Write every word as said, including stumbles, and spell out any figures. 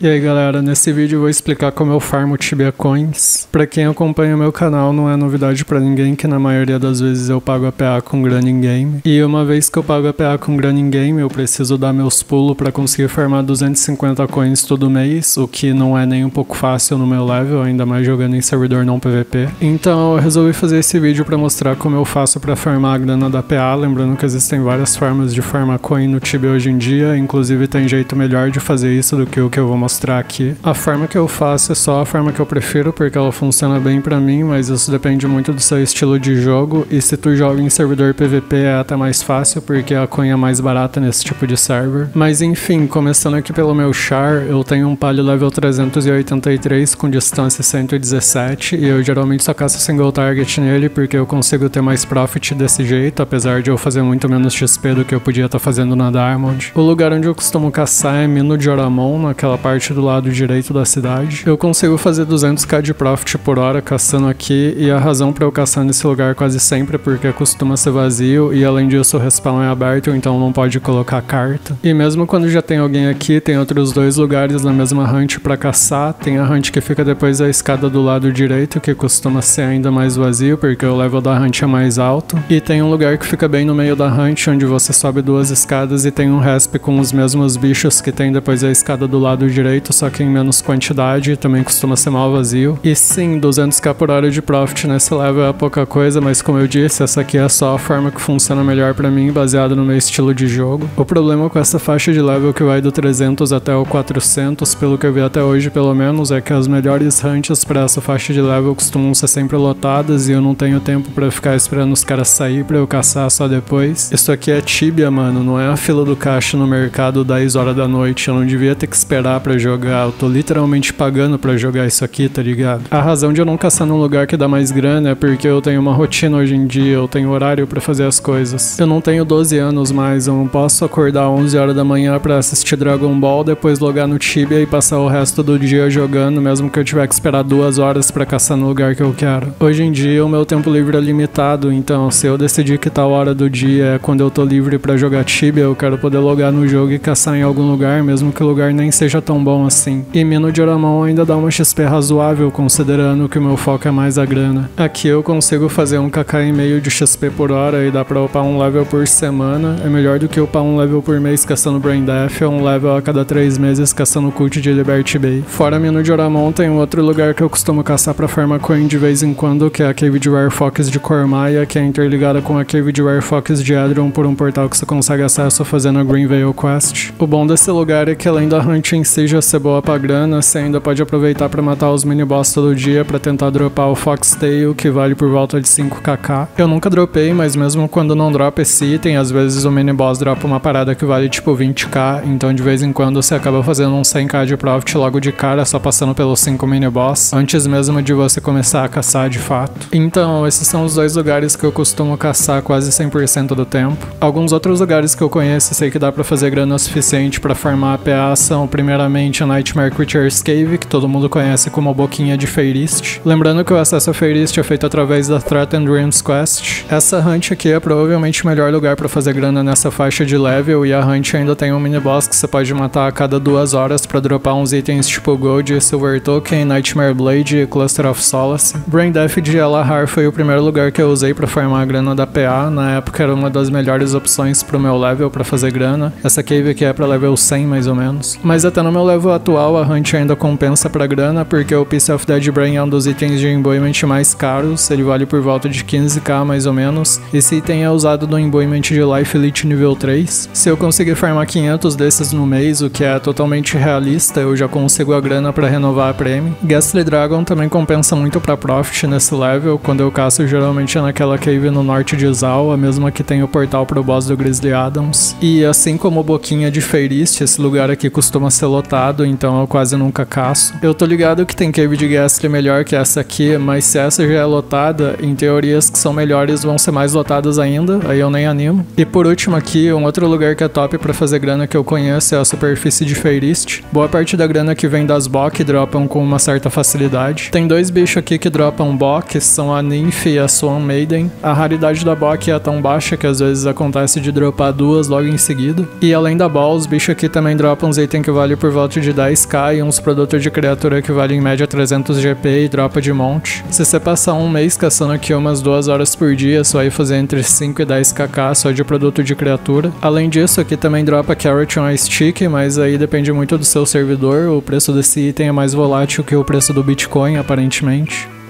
E aí galera, nesse vídeo eu vou explicar como eu farmo Tibia Coins. Pra quem acompanha o meu canal, não é novidade pra ninguém que na maioria das vezes eu pago A P A com grana in game. E uma vez que eu pago A P A com grana in game, eu preciso dar meus pulos pra conseguir farmar duzentos e cinquenta coins todo mês, o que não é nem um pouco fácil no meu level, ainda mais jogando em servidor não P V P. Então eu resolvi fazer esse vídeo pra mostrar como eu faço pra farmar a grana da A P A, lembrando que existem várias formas de farmar coin no Tibia hoje em dia, inclusive tem jeito melhor de fazer isso do que o que eu vou mostrar mostrar aqui. A forma que eu faço é só a forma que eu prefiro, porque ela funciona bem pra mim, mas isso depende muito do seu estilo de jogo, e se tu joga em servidor P V P é até mais fácil, porque a coin é mais barata nesse tipo de server. Mas enfim, começando aqui pelo meu char, eu tenho um palio level trezentos e oitenta e três com distância cento e dezessete, e eu geralmente só caço single target nele, porque eu consigo ter mais profit desse jeito, apesar de eu fazer muito menos X P do que eu podia estar fazendo na Diamond. O lugar onde eu costumo caçar é Mino de Oramon, naquela parte do lado direito da cidade. Eu consigo fazer duzentos k de profit por hora caçando aqui, e a razão para eu caçar nesse lugar quase sempre é porque costuma ser vazio, e além disso o respawn é aberto, então não pode colocar carta. E mesmo quando já tem alguém aqui, tem outros dois lugares na mesma hunt para caçar. Tem a hunt que fica depois da escada do lado direito, que costuma ser ainda mais vazio, porque o level da hunt é mais alto. E tem um lugar que fica bem no meio da hunt, onde você sobe duas escadas e tem um resp com os mesmos bichos que tem depois da escada do lado direito, só que em menos quantidade, também costuma ser mal vazio. E sim, duzentos k por hora de profit nesse level é pouca coisa, mas como eu disse, essa aqui é só a forma que funciona melhor pra mim, baseado no meu estilo de jogo. O problema com essa faixa de level que vai do trezentos até o quatrocentos, pelo que eu vi até hoje pelo menos, é que as melhores hunts pra essa faixa de level costumam ser sempre lotadas, e eu não tenho tempo pra ficar esperando os caras sair pra eu caçar só depois. Isso aqui é Tibia, mano, não é a fila do caixa no mercado dez horas da noite, eu não devia ter que esperar pra jogar. Eu tô literalmente pagando pra jogar isso aqui, tá ligado? A razão de eu não caçar num lugar que dá mais grana é porque eu tenho uma rotina hoje em dia, eu tenho horário pra fazer as coisas. Eu não tenho doze anos mais, eu não posso acordar onze horas da manhã pra assistir Dragon Ball, depois logar no Tibia e passar o resto do dia jogando, mesmo que eu tiver que esperar duas horas pra caçar no lugar que eu quero. Hoje em dia o meu tempo livre é limitado, então se eu decidir que tal hora do dia é quando eu tô livre pra jogar Tibia, eu quero poder logar no jogo e caçar em algum lugar, mesmo que o lugar nem seja tão bom assim. E Mino de Oramon ainda dá uma X P razoável, considerando que o meu foco é mais a grana. Aqui eu consigo fazer um k k e meio de X P por hora e dá pra upar um level por semana. É melhor do que upar um level por mês caçando Brain Death, ou um level a cada três meses caçando Cult de Liberty Bay. Fora Mino de Oramon, tem um outro lugar que eu costumo caçar pra farmar coin de vez em quando, que é a Cave de Rare Fox de Cormaia, que é interligada com a Cave de Rare Fox de Edron por um portal que você consegue acesso fazendo a Green Veil Quest. O bom desse lugar é que além da hunt em si já ser boa pra grana, você ainda pode aproveitar pra matar os mini-boss todo dia pra tentar dropar o Foxtail, que vale por volta de cinco k k. Eu nunca dropei, mas mesmo quando não dropa esse item, às vezes o mini-boss dropa uma parada que vale tipo vinte k, então de vez em quando você acaba fazendo uns cem k de profit logo de cara, só passando pelos cinco mini-boss, antes mesmo de você começar a caçar de fato. Então, esses são os dois lugares que eu costumo caçar quase cem por cento do tempo. Alguns outros lugares que eu conheço e sei que dá pra fazer grana o suficiente pra farmar A P A são, primeiramente, a Nightmare Creature's Cave, que todo mundo conhece como Boquinha de Feirist. Lembrando que o acesso a Feirist é feito através da Threat and Dreams Quest. Essa hunt aqui é provavelmente o melhor lugar pra fazer grana nessa faixa de level, e a hunt ainda tem um mini-boss que você pode matar a cada duas horas pra dropar uns itens tipo Gold, Silver Token, Nightmare Blade e Cluster of Solace. Brain Death de Elahar foi o primeiro lugar que eu usei pra farmar a grana da A P A, na época era uma das melhores opções pro meu level pra fazer grana. Essa cave aqui é pra level cem mais ou menos. Mas até no meu level atual a hunt ainda compensa pra grana, porque o Piece of Dead Brain é um dos itens de embuement mais caros, ele vale por volta de quinze k mais ou menos. Esse item é usado no embuement de Life Elite nível três. Se eu conseguir farmar quinhentos desses no mês, o que é totalmente realista, eu já consigo a grana pra renovar a Prêmio. Ghastly Dragon também compensa muito pra profit nesse level, quando eu caço geralmente é naquela cave no norte de Zal, a mesma que tem o portal pro boss do Grizzly Adams. E assim como Boquinha de Feirist, esse lugar aqui costuma ser lotado, então eu quase nunca caço. Eu tô ligado que tem cave de Ghastly melhor que essa aqui, mas se essa já é lotada, em teorias que são melhores vão ser mais lotadas ainda, aí eu nem animo. E por último aqui, um outro lugar que é top pra fazer grana que eu conheço é a superfície de Feirist. Boa parte da grana que vem das B O C dropam com uma certa facilidade. Tem dois bichos aqui que dropam B O C, são a Nymph e a Swan Maiden. A raridade da B O C é tão baixa que às vezes acontece de dropar duas logo em seguida. E além da ball, os bichos aqui também dropam uns itens que vale por volta produto de dez k e uns produtos de criatura que valem em média trezentos G P e dropa de monte. Se você passar um mês caçando aqui umas duas horas por dia, você vai fazer entre cinco e dez kk só de produto de criatura. Além disso, aqui também dropa Carrot on Ice Stick, mas aí depende muito do seu servidor. O preço desse item é mais volátil que o preço do Bitcoin, aparentemente.